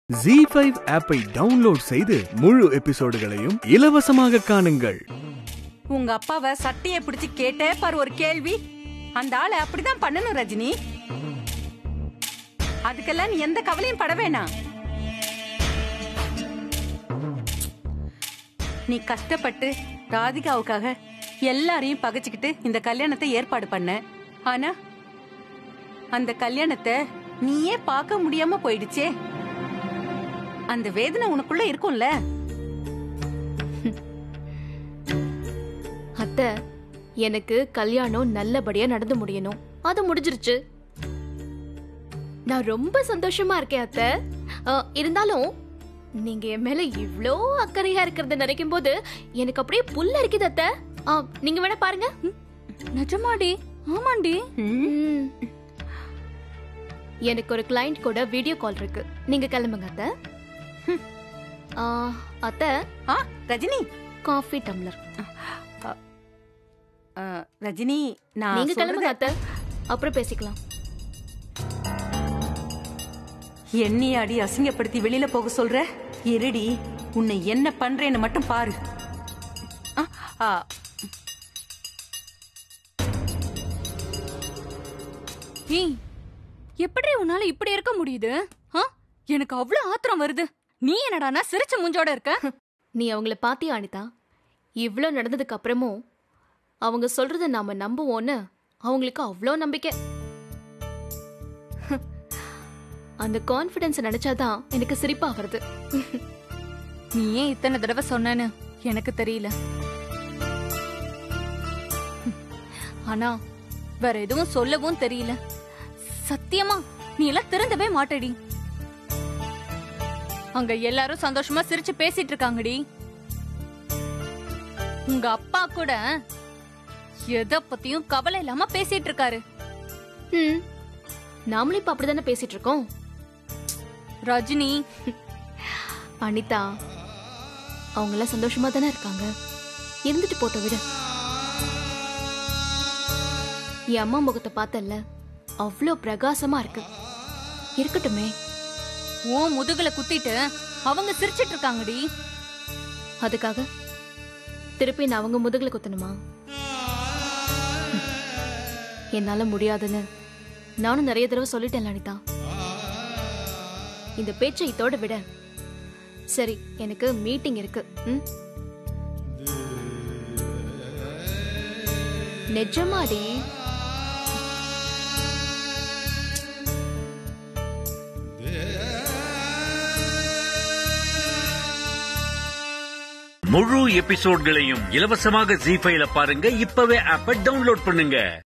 Zee5 ஆப்பை download செய்து முழு எபிசோடுகளையும் இலவசமாக காணுங்கள். உங்க அப்பாவை சட்டையை பிடிச்சு கேட்டே பாரு ஒரு கேள்வி. அந்த ஆளை அப்படிதான் பண்ணணும் ரஜினி. அதுக்கெல்லாம் நீ எந்த கவலையும் பட வேணாம். நீ கஷ்டப்பட்டு ராதிகாவுக்காக எல்லாரையும் பகைச்சுக்கிட்டு இந்த கல்யாணத்தை ஏற்பாடு பண்ண. ஆனா அந்த கல்யாணத்தை நீயே பார்க்க முடியாம போயிடுச்சே. அந்த வேதனை உனக்குள்ள இருக்கும்ல. அத்தை, எனக்கு கல்யாணம் நல்லபடியா நடந்து முடியணும். அது முடிஞ்சிருச்சு. நான் ரொம்ப சந்தோஷமா இருக்கேன் அத்தை. இருந்தாலும் நீங்க என் மேல இவ்ளோ அக்கறையா இருக்கிறத நினைக்கும் போது எனக்கு அப்படியே புல்ல இருக்குது அத்தை. நீங்க வேணா பாருங்க. நிஜமாடி? ஆமாண்டி. எனக்கு ஒரு கிளையண்ட் கூட வீடியோ கால் இருக்கு. நீங்க கிளம்புங்க அத்தை. அத்தை, ரஜினி காஃபி டம்ளர். ரஜினி, நீங்க கிளம்புங்க அத்தை, அப்புறம் பேசிக்கலாம். என்னைய அடி அசிங்கப்படுத்தி வெளியில போக சொல்ற? இருடி, உன்னை என்ன பண்றேன்னு மட்டும் பாரு. எப்படி உன்னால இப்படி இருக்க முடியுது? எனக்கு அவ்வளவு ஆத்திரம் வருது. நீ என்னடானா சிரிச்ச மூஞ்சோட இருக்க? நீ அவங்கள பாத்தியா அனிதா? இவ்ளோ நடந்ததுக்கு அப்புறமும் அவங்க சொல்றத நாம நம்புவோன்னு அவங்களுக்கு அவ்வளோ நம்பிக்கை. அந்த கான்ஃபிடன்ஸ் நினைச்சாதான் எனக்கு சிரிப்பா வருது. நீ ஏன் இத்தனை தடவை சொன்னேன்னு எனக்கு தெரியல. ஆனா வேற எதுவும் சொல்லவும் தெரியல. சத்தியமா நீ எல்லாம் திறந்தவே மாட்டடி. அங்க எல்லாரும் சந்தோஷமா சிரிச்சு பேசிட்டு இருக்காங்கடி. உங்க அப்பா கூட எதை பத்தியும் கவலை இல்லாம பேசிட்டு இருக்காரு. நாமளும் இப்ப அப்படிதானே பேசிட்டு இருக்கோம். ரஜினி, அனிதா, அவங்க எல்லாம் சந்தோஷமா தானே இருக்காங்க. இருந்துட்டு போட்ட விட. என் அம்மா முகத்தை பார்த்தல்ல, அவ்வளோ பிரகாசமா இருக்கு. இருக்கட்டுமே. உன் முதுகுல குத்திட்டு அவங்க சிரிச்சிட்டு இருக்காங்கடி. அதுக்காக திருப்பி நான் அவங்க முதுகுல குத்தணுமா? என்னால முடியாதுன்னு நானும் நிறைய தடவை சொல்லிட்டேன் அனிதா. இந்த பேச்சை இதோட விட. சரி, எனக்கு மீட்டிங் இருக்கு. நிஜமாடி? முழு எபிசோட்களையும் இலவசமாக Zee5ல பாருங்க. இப்பவே ஆப்பை டவுன்லோட் பண்ணுங்க.